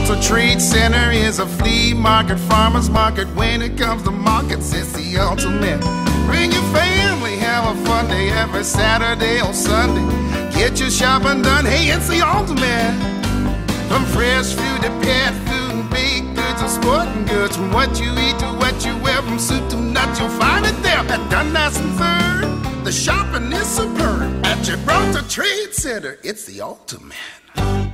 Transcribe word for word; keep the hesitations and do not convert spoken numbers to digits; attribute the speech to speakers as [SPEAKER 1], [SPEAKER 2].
[SPEAKER 1] Gibraltar Trade Center is a flea market, farmer's market. When it comes to markets, it's the ultimate. Bring your family, have a fun day every Saturday or Sunday. Get your shopping done, hey, it's the ultimate. From fresh food to pet food and baked goods and sporting goods. From what you eat to what you wear, from soup to nuts, you'll find it there at Dundas and Third. The shopping is superb at Gibraltar Trade Center. It's the ultimate.